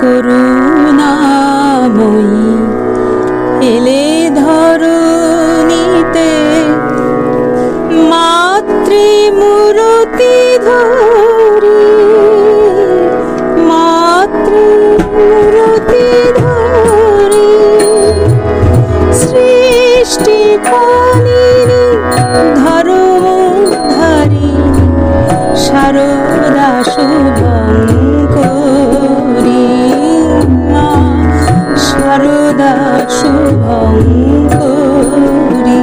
করুণাময়ী এলে ধরণীতে মাতৃমূরতি ধরি, মাতৃমূরতি ধরি সৃষ্টি কালিনী ধর্মধারিণী শারদা শুভঙ্করী, মা শারদা শুভঙ্করী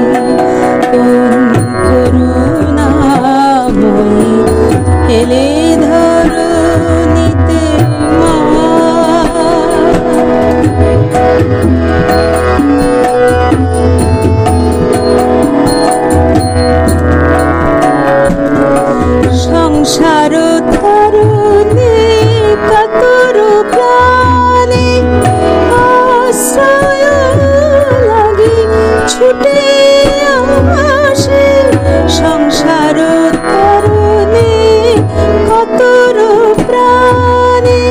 করুণাময়ী এলে ধরণীতে মা। সংসার তরুণে কাতর প্রাণে আশ্রয় লাগি ছুটে আসে, সংসার তরুণে কাতর প্রাণে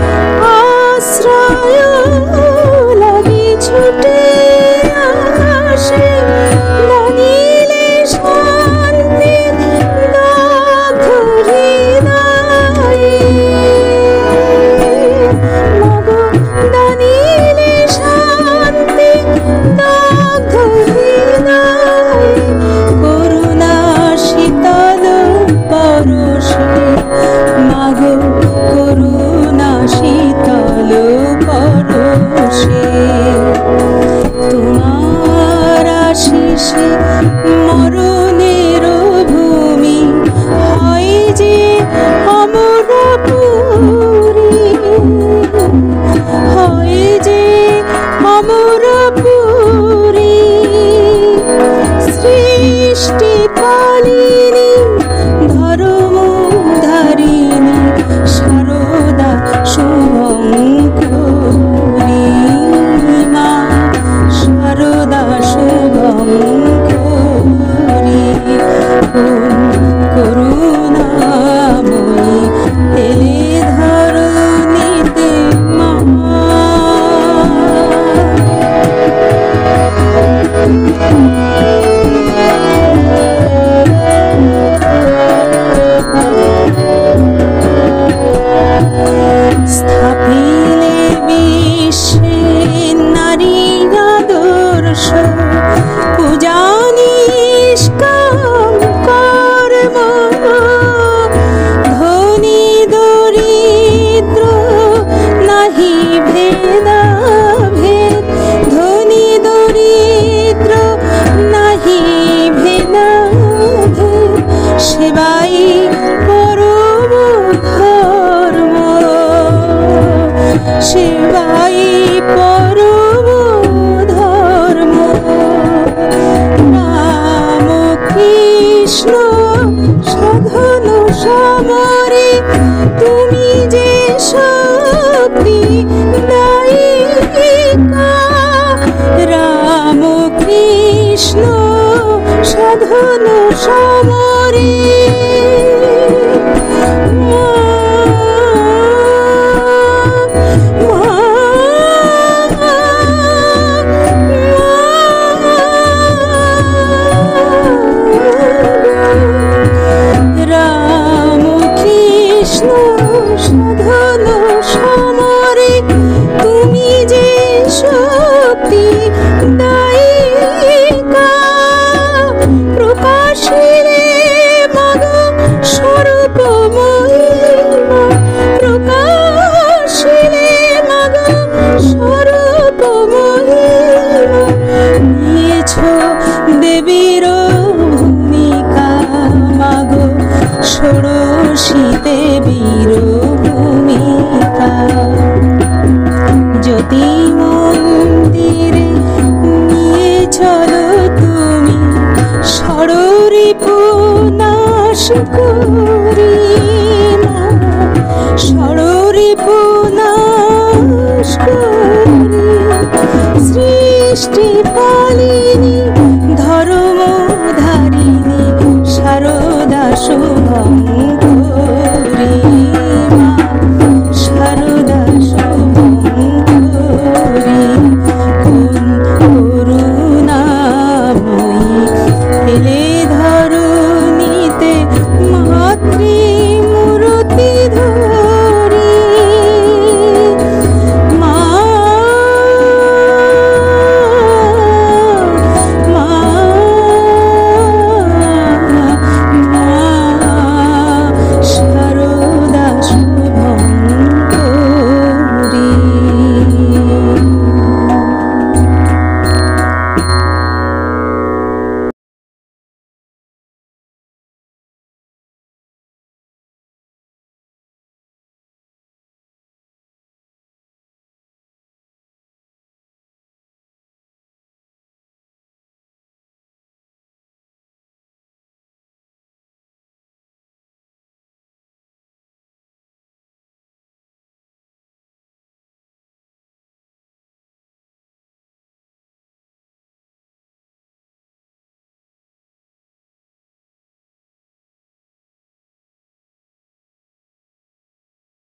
আশ্রয় লাগি ছুটে আসে, দানিলে শান্তি দগ্ধ হৃদয়ে, মাগো দানিলে শান্তি দগ্ধ হৃদয়ে, করুণা শীতল পরশে, মাগো করুণা শীতল পরশে, তোমার আশিসে মরণের ভূমি হয় যে অমরপুরী, হয় যে অমরপুরী সৃষ্টি কালিনী ধর্মধারিণী শারদা শুভঙ্করী, মা শারদা শুভঙ্করী করুণাময়ী এলে ধরণীতে মা। স্থাপিলে বিশ্বে নারী আদর্শ পূজা নিষ্কাম কর্ম, ধনী দরিদ্র নাহি ভেদাভেদ, ধনী দরিদ্র নাহি ভেদাভেদ, সেবাই পরম ধর্ম, সেবাই পরম ধর্ম, রাম কৃষ্ণ সাধন সমরে তুমি যে শক্তি দায়িকা, রাম কৃষ্ণ সাধন